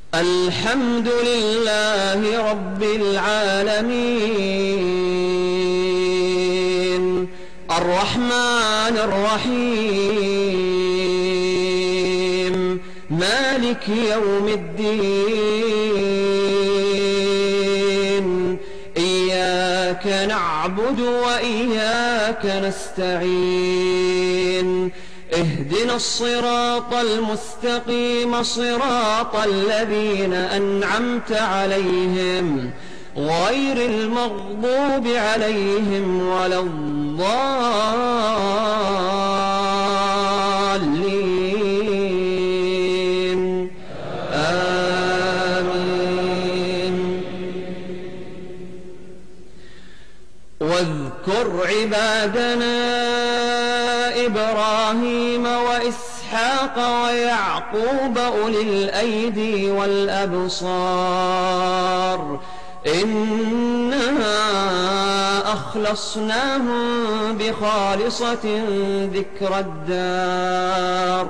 الحمد لله رب العالمين الرحمن الرحيم مالك يوم الدين إياك نعبد وإياك نستعين اهدنا الصراط المستقيم صراط الذين أنعمت عليهم غير المغضوب عليهم ولا الضالين آمين. واذكر عبادنا إبراهيم وإسحاق ويعقوب أولي الأيدي والأبصار إنا أخلصناهم بخالصة ذكر الدار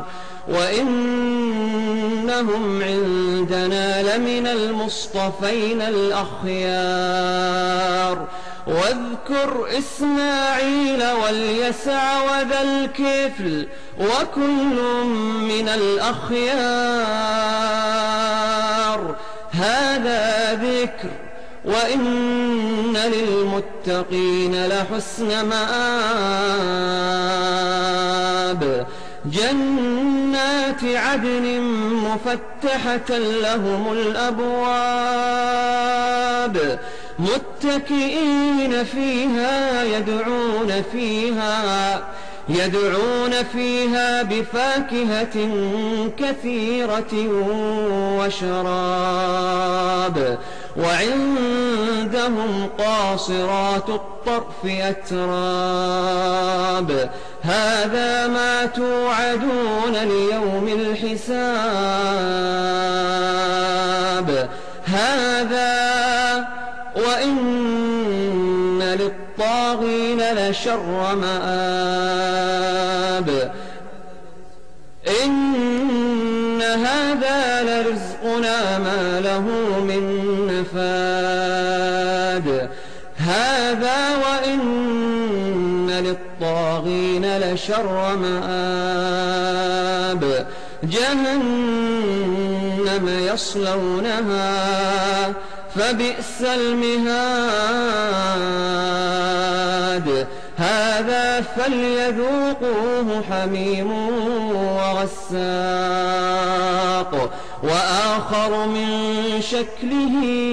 وإنهم عندنا لمن المصطفين الأخيار. واذكر إسماعيل واليسع وذا الكفل وكل من الأخيار هذا ذكر وإن للمتقين لحسن مآب جنات عدن مفتحة لهم الأبواب متكئين فيها يدعون فيها بفاكهة كثيرة وشراب وعندهم قاصرات الطرف أتراب هذا ما توعدون ليوم الحساب هذا وإن للطاغين لشر مآب إن هذا لرزقنا ما له من نفاد هذا وإن للطاغين لشر مآب جهنم يصلونها فبئس المهاد هذا فليذوقوه حميم وغساق وآخر من شكله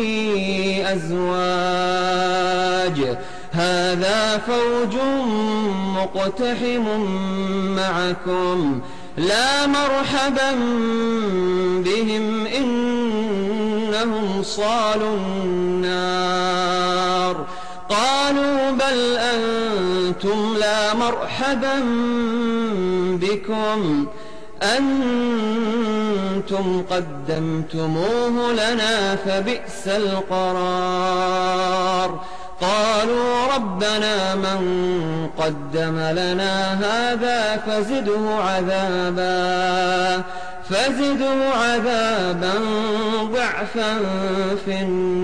أزواج هذا فوج مقتحم معكم لا مرحبا بهم إنهم صالوا النار قالوا بل أنتم لا مرحبا بكم أنتم قدمتموه لنا فبئس القرار قالوا ربنا من قدم لنا هذا فزده عذابا ضعفا في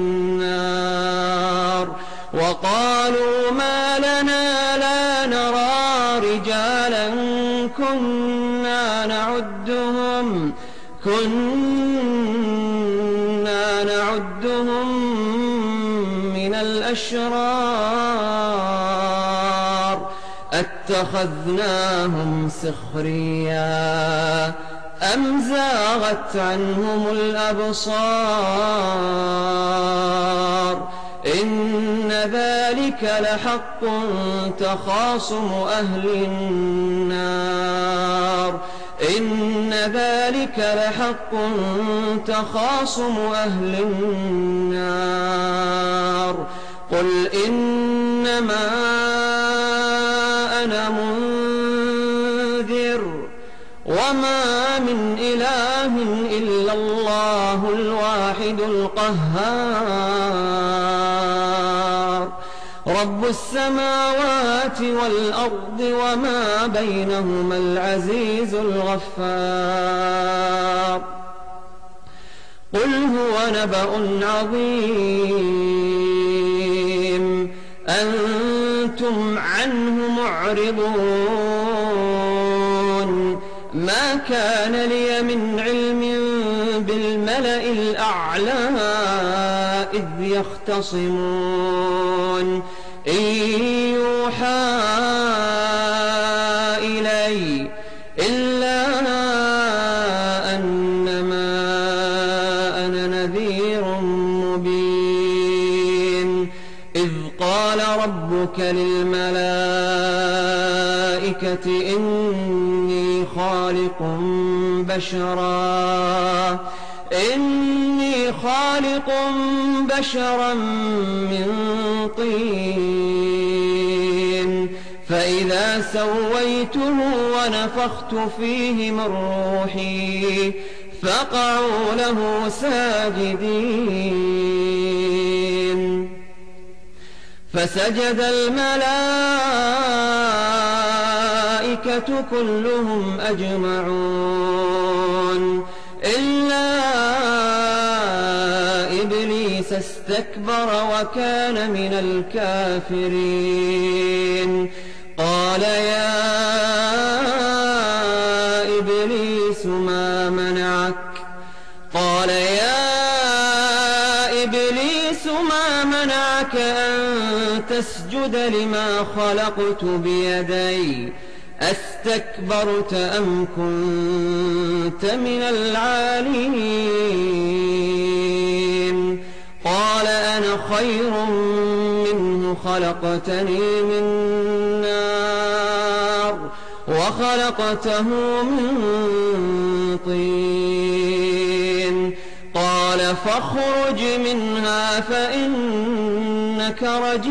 النار وقالوا ما لنا لا نرى رجالا كنا نعدهم من الأشرار اتخذناهم سخريا أم زاغت عنهم الأبصار إن ذلك لحق تخاصم أهل النار قل إنما أنا منذر وما من إله إلا الله الواحد القهار رب السماوات والأرض وما بينهما العزيز الغفار قل ونبأ عظيم أنتم عنه معرضون ما كان لي من علم بالملأ الأعلى إذ يختصمون إن يوحى إلي إلا أنما أنا نذير مبين إذ قال ربك للملائكة إني خالق بشرا من طين فإذا سويته ونفخت فيه من روحي فقعوا له ساجدين فسجد الملائكة كلهم أجمعون إلا إبليس استكبر وكان من الكافرين قال يا إبليس ما منعك أن تسجد لما خلقت بيدي أستكبرت أم كنت من العالين قال أنا خير منه خلقتني من نار وخلقته من طين قال فاخرج منها فإنك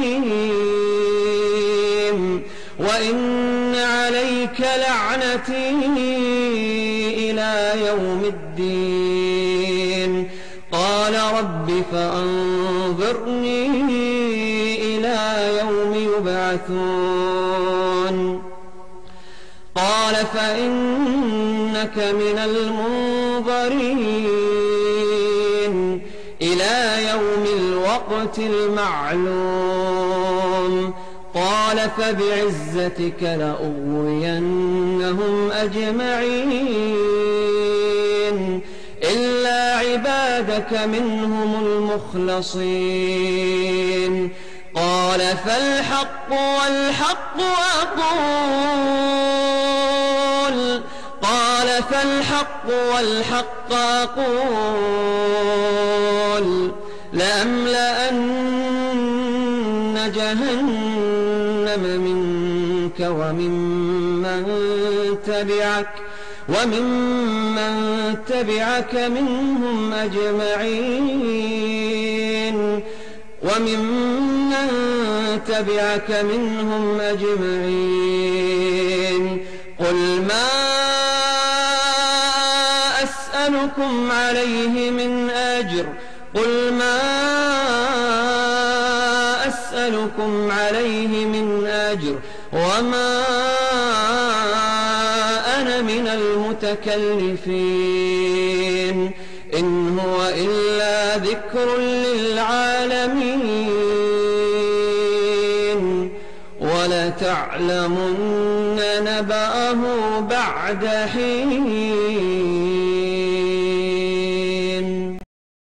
رجيم وإن عليك لعنتي إلى يوم الدين قال رب فأنظرني إلى يوم يبعثون قال فإنك من المنظرين إلى يوم الوقت المعلوم قال فبعزتك لأغوينهم أجمعين إلا عبادك منهم المخلصين قال فالحق والحق أقول لأملأن جهنم منك وممن تبعك منهم أجمعين قل ما أسألكم عليه من أجر وما أنا من المتكلفين إن هو إلا ذكر للعالمين ولتعلمن نبأه بعد حين